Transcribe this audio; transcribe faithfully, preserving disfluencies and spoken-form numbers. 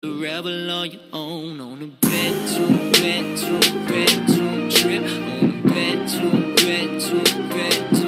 Rebel on your own on a bedroom, bedroom, bedroom trip. On a bedroom, bedroom, bedroom.